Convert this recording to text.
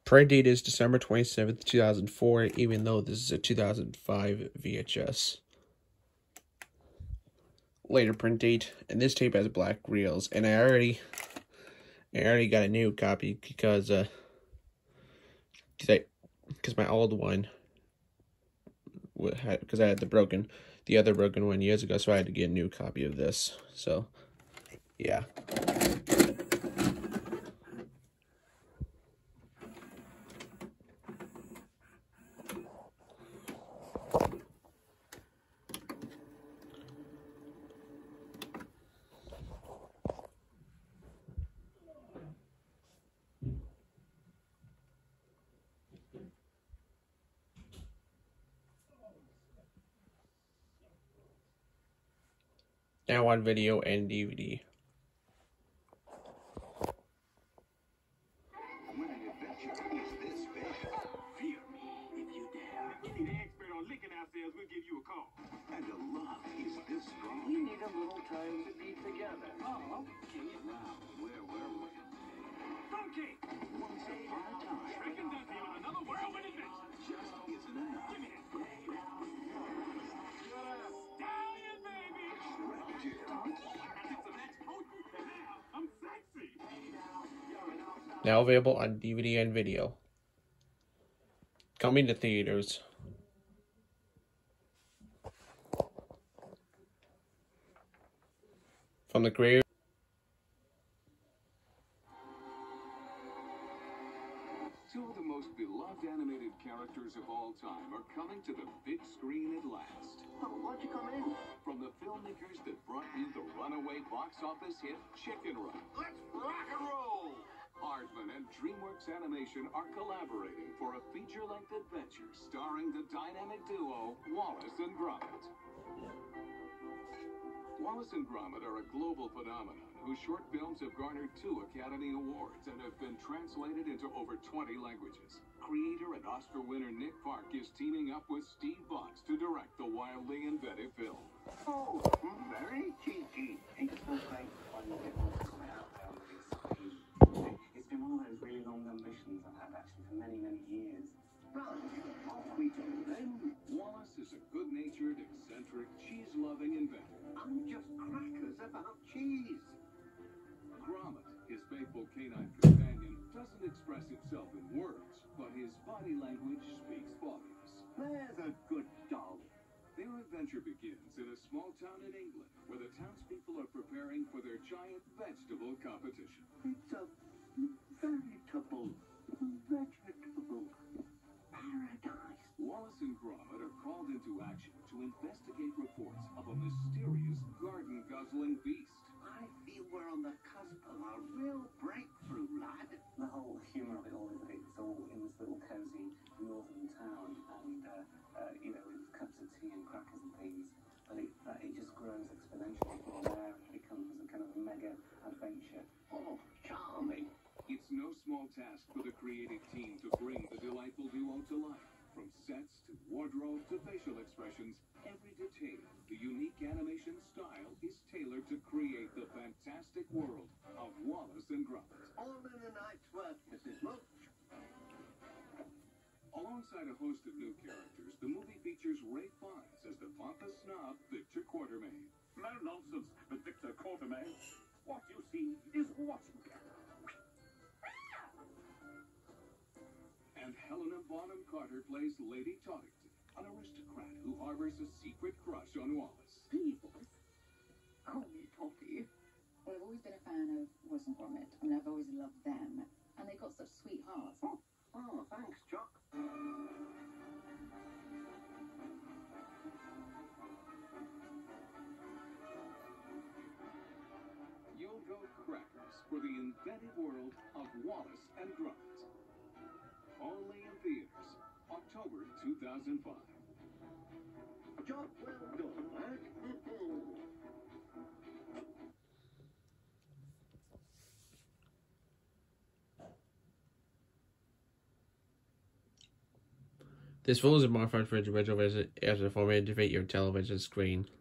Print date is December 27th, 2004, even though this is a 2005 VHS. Later print date, and this tape has black reels, and I already got a new copy because my old one because I had the other broken one years ago, so I had to get a new copy of this. So, yeah. Now on video and DVD. When an adventure is this big, fear me if you dare. You need an expert on licking ourselves, we'll give you a call. And a love is this strong. We need a little time to be together. Oh, okay. Now, where were we? Okay. Once upon a time. Shrek and Dumpy on another whirlwind adventure. Just isn't enough. Give me that. Stallion, baby! I'm sexy. Now available on DVD and video. Coming to theaters. From the creator. Two of the most beloved animated characters of all time are coming to the big screen at last. Oh, why'd you come in? From the filmmakers that brought you the runaway box office hit Chicken Run. Let's rock and roll! Aardman and DreamWorks Animation are collaborating for a feature-length adventure starring the dynamic duo Wallace and Gromit. Wallace and Gromit are a global phenomenon whose short films have garnered 2 Academy Awards and have been translated into over 20 languages. Creator and Oscar winner Nick Park is teaming up with Steve Box to direct the wildly inventive film. Oh, very cheeky. It's been one of those really long ambitions I've had actually for many, many years. Right, off we go then. Wallace is a good-natured, eccentric, cheese-loving inventor. I'm just crackers about cheese. Gromit, his faithful canine companion, doesn't express himself in words, but his body language speaks volumes. There's a good dog. Their adventure begins in a small town in England, where the townspeople are preparing for their giant vegetable competition. It's a vegetable paradise. Wallace and Gromit are called into action to investigate reports of a mysterious garden-guzzling beast. I feel we're on the cusp of a real breakthrough, lad. The whole humour of it all is that it's all in this little cosy northern town, and with cups of tea and crackers and things, but it just grows exponentially from there, and it becomes a kind of mega adventure. Oh, charming. It's no small task for the creative team to bring the delightful duo to life. From sets to wardrobe to facial expressions, every detail, the unique animation style is tailored to create the fantastic world of Wallace and Gromit. All in a night's work, Mrs. Roach. Alongside a host of new characters, the movie features Ray Fiennes as the pompous snob Victor Quartermaine. No nonsense with Victor Quartermaine. What you see is what you get. And Helena Bonham Carter plays Lady Tottington, an aristocrat who harbors a secret crush on Wallace. People call me Totty. Well, I've always been a fan of Wallace and Gromit. I mean, I've always loved them, and they've got such sweet hearts. Oh, thanks, Chuck. You'll go crackers for the inventive world of Wallace and Gromit. Only in theaters, October 2005. Job well done, lad. This film is a modified for its original version as a format to fit your television screen.